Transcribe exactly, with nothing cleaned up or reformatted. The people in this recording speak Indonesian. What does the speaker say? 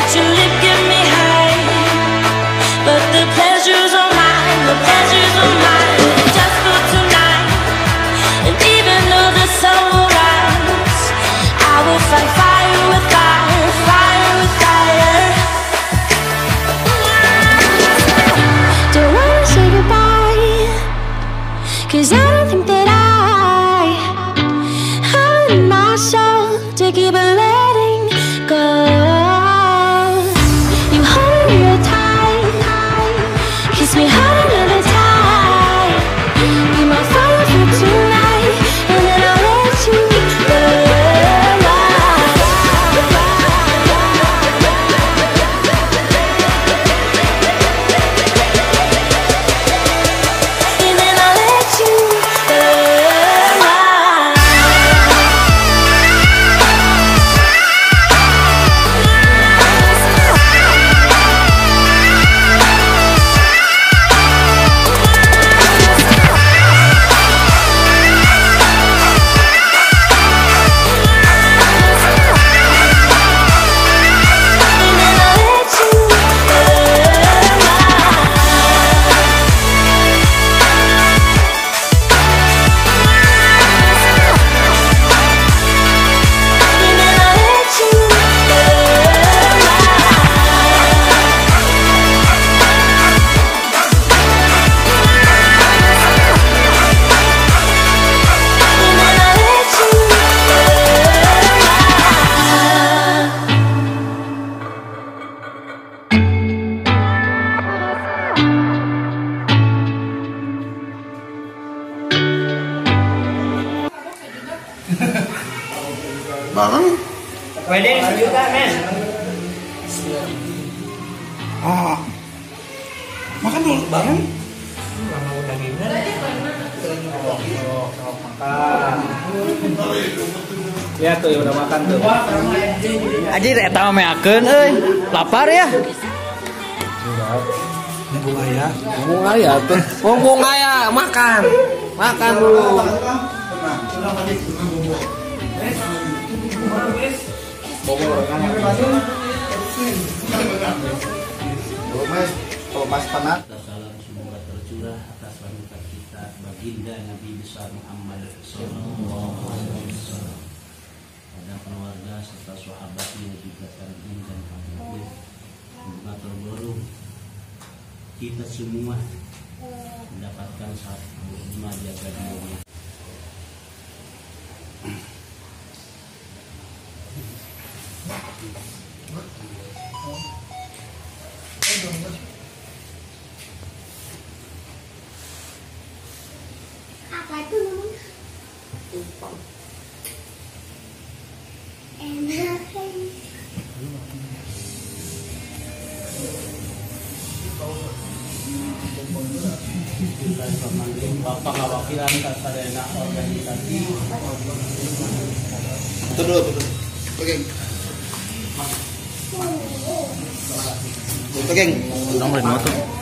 let your lip get me high, but the pleasure's all mine, the pleasure's all mine, just for tonight. And even though the sun will rise, I will fight fire with fire, fire with fire. Don't wanna say goodbye, 'cause I don't think that I have in myself to keep on letting go. You hold me real tight, kiss me hard another time. Be my fire for tonight, and then I'll let you go. And then I'll let you go. Bang, Wedding sejuta men. ah, makan dulu bang. Lama udah gini. Makan. Ya tuh udah makan tuh. Aji eta meakeun euy. Lapar ya. Mumpung aya, Ngomong aya tuh. Ngomong aya makan. Makan dulu. Kalau mas panas. Salam semoga tercurah atas panutan kita baginda Nabi besar Muhammad sallallahu alaihi wasallam, pada keluarga serta sahabatnya juga tabi'in dan tabi'in. Semoga terbaru kita semua mendapatkan satu lima jaga dunia. Apa itu namanya? Tumpang. Enak kan? Bapak Wakilan Kasadena Organisasi. Betul dulu, betul. Oke. Oke. Nomor motor.